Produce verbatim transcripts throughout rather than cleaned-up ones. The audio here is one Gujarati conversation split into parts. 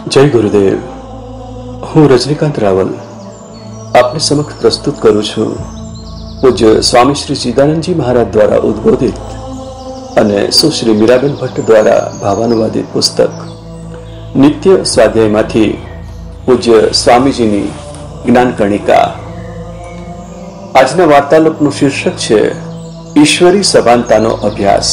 जय गुरुदेव। हूँ रजनीकांत रावल आपने समक्ष प्रस्तुत करूँ छूं पूज्य स्वामी श्री चिदानंदजी महाराज द्वारा उद्बोधित અને સુશ્રી મીરાબેન ભટ્ટ દ્વારા ભાવાનુવાદિત પુસ્તક નિત્ય સ્વાધ્યાયમાંથી પૂજ્ય સ્વામીજીની જ્ઞાન કણિકા। આજના વાર્તાલાપનું શીર્ષક છે ઈશ્વરી સભાનતાનો અભ્યાસ।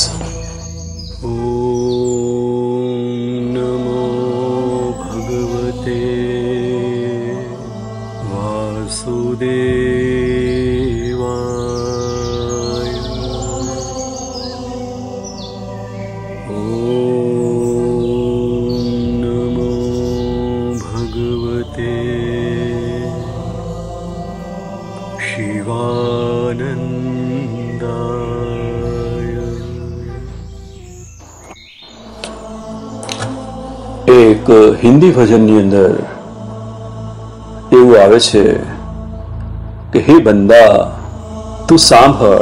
एक हिंदी भजननी अंदर એવું આવે છે કે હે બંદા તું સાંભળ,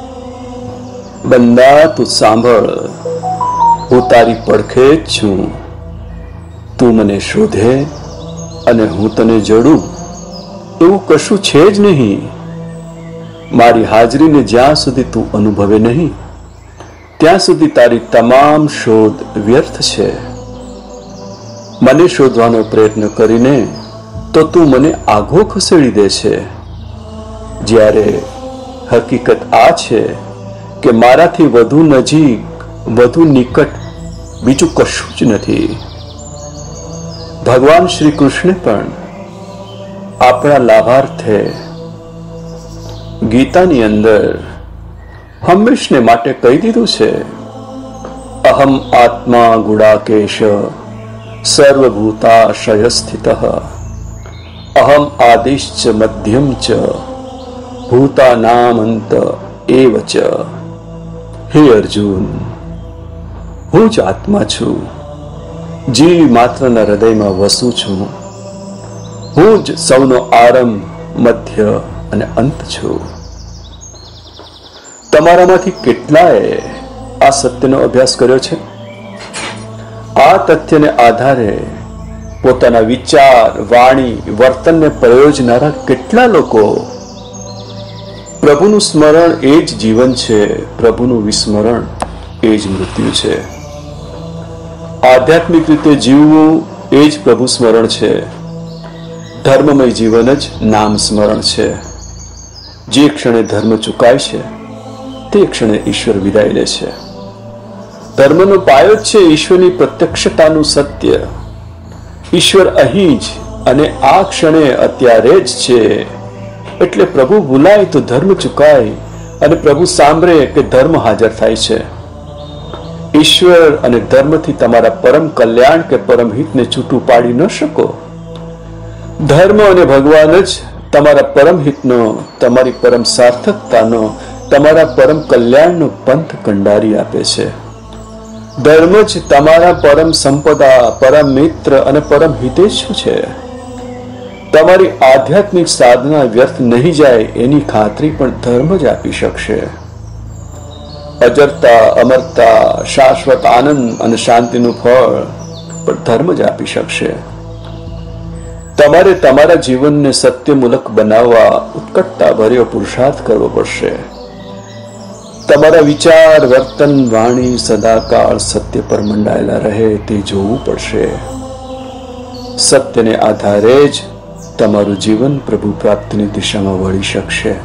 બંદા તું સાંભળ, હું તારી પડખે જ છું। તું મને શોધે અને હું તને જડું એવું કશું છે જ નહીં। મારી હાજરીને જ્યાં સુધી તું અનુભવે નહીં ત્યાં સુધી તારી તમામ શોધ વ્યર્થ છે। મને શોધવાનો પ્રયત્ન કરીને તો તું મને આઘો ખસેડી દે છે, જ્યારે હકીકત આ છે કે મારાથી વધુ નજીક, વધુ નિકટ બીજું કશું જ નથી। ભગવાન શ્રી કૃષ્ણે પણ આપણા લાભાર્થે ગીતાની અંદર હંમેશને માટે કહી દીધું છે, અહમ આત્મા ગુડાકેશ સર્વભૂતાશય સ્થિતઃ અહમ આદિશ્ચ મધ્યમ ચ ભૂતાનામંત એવ ચ। હે અર્જુન, હું જ આત્મા છું, જીવ માત્રના હૃદયમાં વસું છું। હું જ સૌનો આરંભ, મધ્ય અને અંત છું। તમારામાંથી કેટલાએ આ સત્યનો અભ્યાસ કર્યો છે? આ તથ્યને આધારે પોતાના વિચાર, વાણી, વર્તનને પ્રયોજનારા કેટલા લોકો પ્રભુનું સ્મરણ એ જ જીવન છે, પ્રભુનું વિસ્મરણ એ જ મૃત્યુ છે। આધ્યાત્મિક રીતે જીવવું એ જ પ્રભુ સ્મરણ છે, ધર્મમય જીવન જ નામ સ્મરણ છે। જે ક્ષણે ધર્મ ચૂકાય છે તે ક્ષણે ઈશ્વર વિદાય લે છે। ધર્મનો પાયો છે ઈશ્વરની પ્રત્યક્ષતાનું સત્ય। ઈશ્વર અહીં જ અને આ ક્ષણે અત્યારે જ છે, એટલે પ્રભુ ભૂલાય તો ધર્મ ચૂકાય અને પ્રભુ સાંભળે કે ધર્મ હાજર થાય છે। ઈશ્વર અને ધર્મથી તમારા પરમ કલ્યાણ કે પરમ હિતને છૂટું પાડી ન શકો। ધર્મ અને ભગવાન જ તમારા પરમ હિતનો, તમારી પરમ સાર્થકતાનો, તમારા પરમ કલ્યાણનો પંથ કંડારી આપે છે। ધર્મ જ તમારા પરમ સંપદા, પરમ મિત્ર અને પરમ હિતેચ્છુ છે। તમારી આધ્યાત્મિક સાધના વ્યર્થ નહીં જાય એની ખાતરી પણ ધર્મ જ આપી શકશે। અજરતા, અમરતા, શાશ્વત આનંદ અને શાંતિનું ફળ પણ ધર્મ જ આપી શકશે। તમારે તમારા જીવનને સત્યમૂલક બનાવવા ઉત્કટતા ભર્યો પુરુષાર્થ કરવો પડશે। તમારા વિચાર, વર્તન, વાણી સદાકાળ સત્ય પર મંડાયેલા રહે તે જોવું પડશે। સત્યને આધારે જ તમારું જીવન પ્રભુ પ્રાપ્તિની દિશામાં વળી શકશે।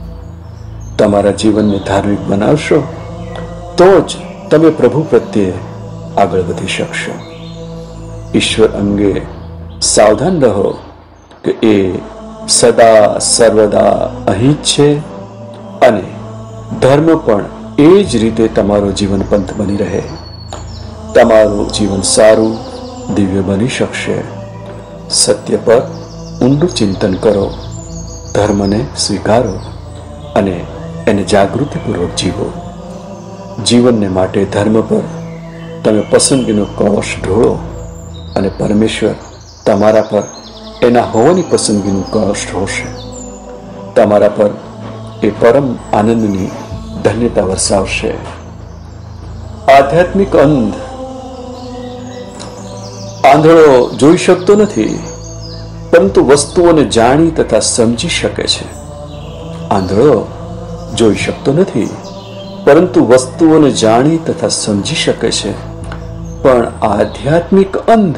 તમારા જીવનને ધાર્મિક બનાવશો તો જ તમે પ્રભુ પ્રત્યે આગળ વધી શકશો। ઈશ્વર અંગે સાવધાન રહો કે એ સદા સર્વદા અહીં જ છે અને ધર્મ પણ એ જ રીતે તમારો જીવન પંથ બની રહે। તમારું જીવન સારું, દિવ્ય બની શકશે। સત્ય પર ઊંડું ચિંતન કરો, ધર્મને સ્વીકારો અને એને જાગૃતિપૂર્વક જીવો। જીવનને માટે ધર્મ પર તમે પસંદગીનો કળશ ઢોળો અને પરમેશ્વર તમારા પર એના હોવાની પસંદગીનું કળશ ઢોળશે। તમારા પર એ પરમ આનંદની ધન્યતા વરસાવશે। આધ્યાત્મિક અંધ આંધળો જોઈ શકતો નથી, પરંતુ વસ્તુઓને જાણી તથા સમજી શકે છે. આંધળો જોઈ શકતો નથી, પરંતુ વસ્તુઓને જાણી તથા સમજી શકે છે. પણ આધ્યાત્મિક અંધ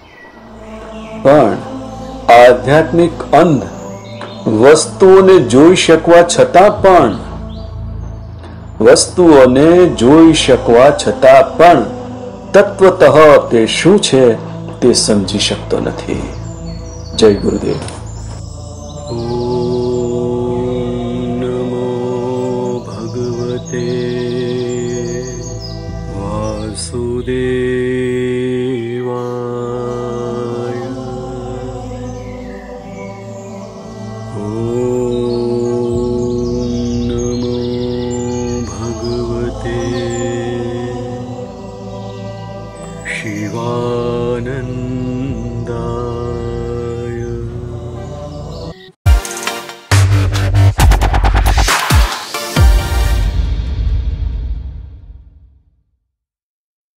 પણ આધ્યાત્મિક અંધ વસ્તુઓને જોઈ શકવા છતાં પણ વસ્તુઓને જોઈ શકવા છતાં પણ તત્વતઃ તે શું છે તે સમજી શકતો નથી. જય ગુરુદેવ. ઓમ નમો ભગવતે વાસુદેવાય. ઓમ નમો ભગવતે શિવાનંદ